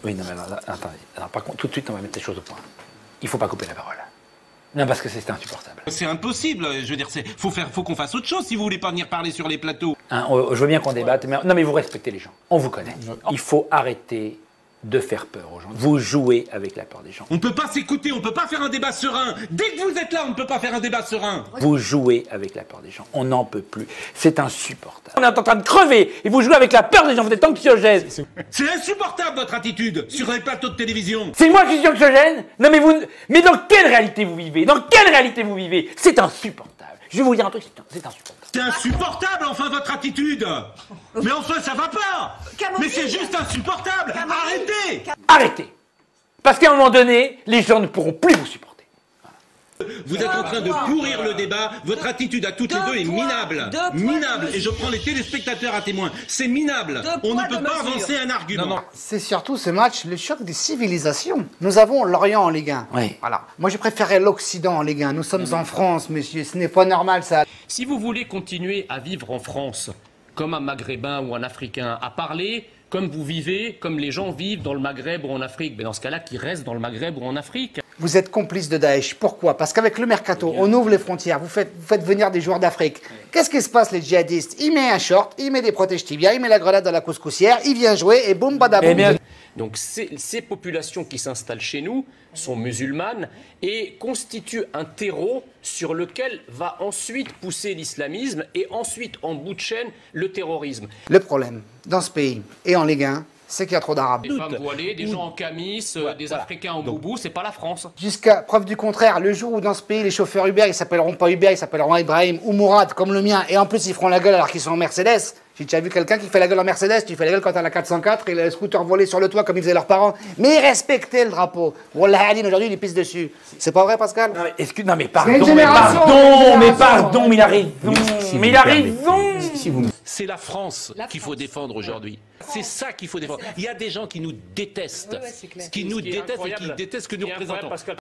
Oui, non, mais attendez. Alors, par contre, tout de suite, on va mettre les choses au point. Il ne faut pas couper la parole. Non, parce que c'est insupportable. C'est impossible, je veux dire, faut qu'on fasse autre chose si vous voulez pas venir parler sur les plateaux. Hein, je veux bien qu'on débatte, mais non, mais vous respectez les gens. On vous connaît. Il faut arrêter de faire peur aux gens. Vous jouez avec la peur des gens. On ne peut pas s'écouter, on ne peut pas faire un débat serein. Dès que vous êtes là, on ne peut pas faire un débat serein. Vous jouez avec la peur des gens. On n'en peut plus. C'est insupportable. On est en train de crever et vous jouez avec la peur des gens. Vous êtes anxiogène. C'est insupportable votre attitude sur les plateaux de télévision. C'est moi qui suis anxiogène? Non, mais mais dans quelle réalité vous vivez? Dans quelle réalité vous vivez? C'est insupportable. Je vais vous dire un truc, c'est insupportable. C'est insupportable, enfin, votre attitude. Mais enfin, ça va pas. Mais c'est juste insupportable. Arrêtez. Arrêtez. Parce qu'à un moment donné, les gens ne pourront plus vous supporter. Vous êtes en train de pourrir le débat. Votre attitude à toutes les deux est minable. Minable. Et je prends les téléspectateurs à témoin. C'est minable. On ne peut pas avancer un argument. C'est surtout ce match, le choc des civilisations. Nous avons l'Orient en Ligue 1. Oui. Voilà. Moi, je préférais l'Occident en Ligue 1. Nous sommes en France, monsieur. Ce n'est pas normal, ça. Si vous voulez continuer à vivre en France, comme un Maghrébin ou un Africain, à parler comme vous vivez, comme les gens vivent dans le Maghreb ou en Afrique, mais dans ce cas-là, qu'ils restent dans le Maghreb ou en Afrique. Vous êtes complice de Daesh. Pourquoi? Parce qu'avec le mercato, on ouvre les frontières. Vous faites venir des joueurs d'Afrique. Qu'est-ce qui se passe, les djihadistes? Il met un short, il met des protèges tibias, il met la grenade dans la couscoussière, il vient jouer et boum, badaboum. Donc ces populations qui s'installent chez nous sont musulmanes et constituent un terreau sur lequel va ensuite pousser l'islamisme et ensuite, en bout de chaîne, le terrorisme. Le problème, dans ce pays et en Ligue 1, c'est qu'il y a trop d'Arabes. Des femmes voilées, des gens en camis, des Africains en boubou, c'est pas la France. Jusqu'à preuve du contraire, le jour où dans ce pays, les chauffeurs Uber, ils s'appelleront pas Uber, ils s'appelleront Ibrahim ou Mourad, comme le mien, et en plus ils feront la gueule alors qu'ils sont en Mercedes. J'ai déjà vu quelqu'un qui fait la gueule en Mercedes, tu fais la gueule quand t'as la 404 et le scooter volé sur le toit comme ils faisaient leurs parents. Mais respectez le drapeau. Wallah Aline, aujourd'hui, il est pisse dessus. C'est pas vrai, Pascal? Non, mais pardon, mais il a raison. Mais il a raison. C'est la France qu'il faut défendre aujourd'hui. C'est ça qu'il faut défendre. Il y a des gens qui nous détestent. Qui nous détestent et qui détestent ce que nous représentons.